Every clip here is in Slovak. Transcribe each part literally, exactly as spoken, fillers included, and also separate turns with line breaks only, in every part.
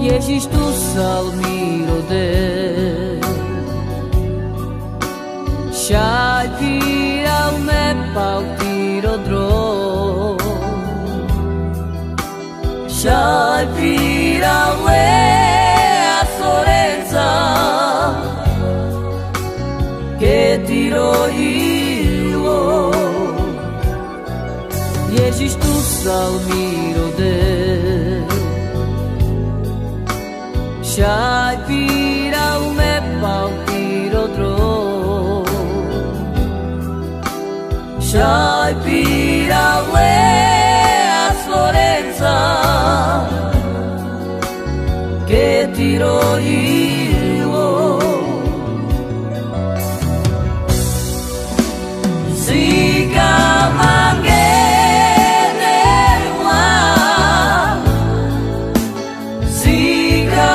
Ježiš tu salmirode Šajpiral me paltirodro Šajpiral le a sorenza Che tiro ilo Ježiš tu salmirode Šajpiral me paltirodro Šajpiral le a sorenza Che tiro ilo Sika mangene wa Sika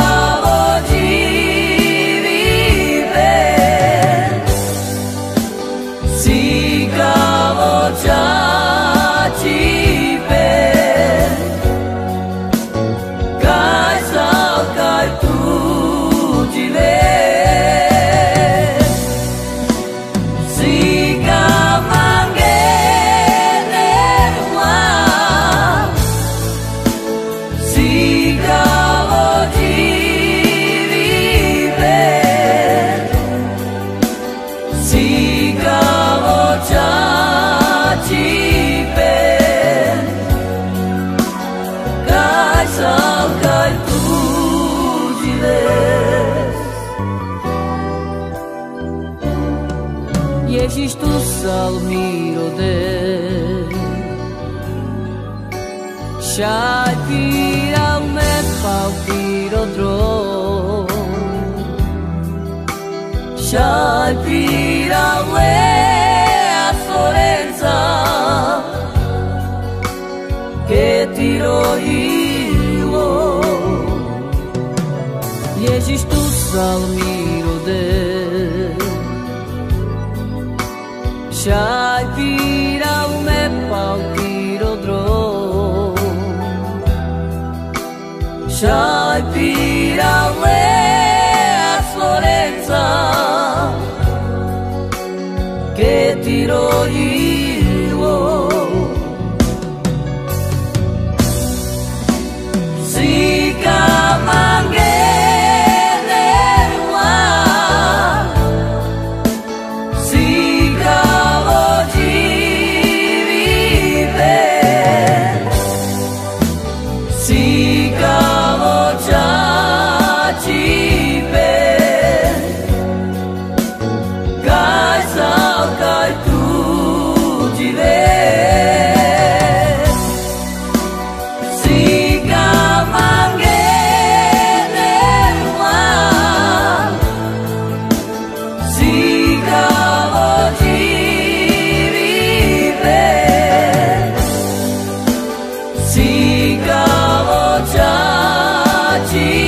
Ježiš tu salmirode Šajpiral me paltirodro Šajpiral le a sorenza Che tiro ilo Ježiš tu salmirode Šajpiral me paltirodro Šajpiral le a sorenza Che tiro ilo Sika mangene wa Sika Sika voce